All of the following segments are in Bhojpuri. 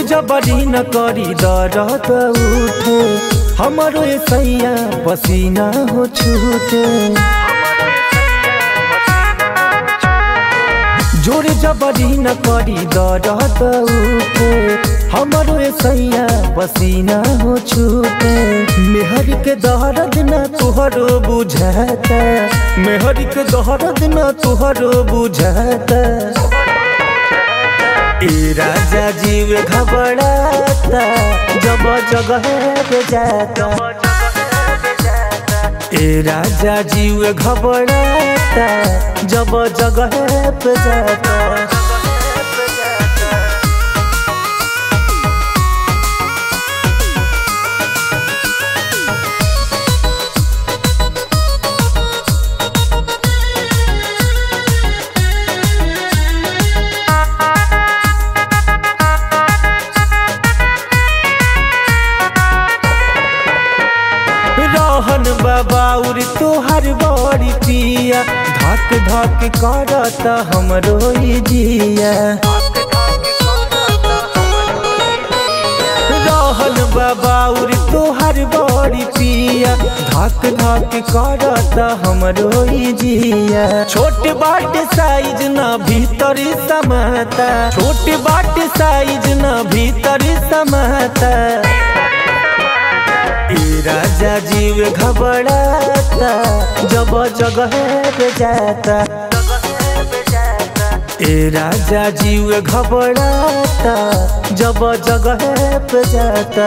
जबरी न करी दर्द उठे हमारो सैया पसीना हो छूटे। जोर जबरी न करी दर्द उठे हमारो सैया पसीना हो छूटे। मेहर के दर्द न तुहरो बुझाता, मेहर के दर्द न तुहरो बुझाता। ए राजा जीव घबराता जब जगह पे जाता। ए राजा जीव घबराता जब जगह पे जाता। रहन बाबाउर तोहर बड़ी पिया धक धक करता हमरो जिया। रहन बाबाउर तोहर बड़ी पिया धक धक करता हमरो जिया। छोट बाट साइज न भीतर समाता, छोट बाट साइज न भीतर समाता। ए राजा जीव घबराता जब जगह पे जाता। ए राजा जीव घबराता जब जगह पे जाता।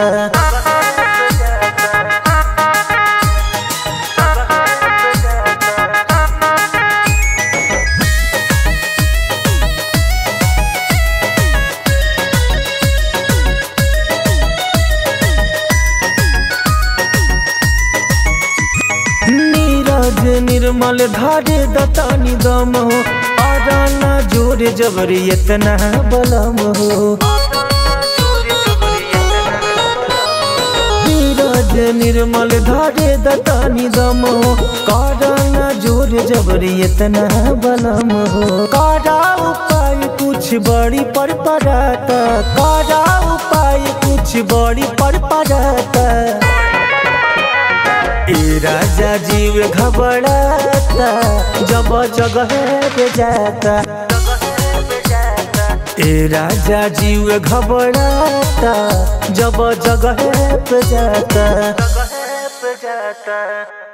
निर्मल धारे दतानी दम हो आराना जोर जबरी इतना बलम हो। नीरज निर्मल धारे दतानी दम हो काराना जोर जबरी इतना बलम हो। कारा उपाय कुछ बड़ी पर पड़ाता, कारा उपाय कुछ बड़ी पर पड़ाता। ए राजा जीव घबराता जब जगह पे जाता। ए राजा जीव घबराता जब जगह पे जाता।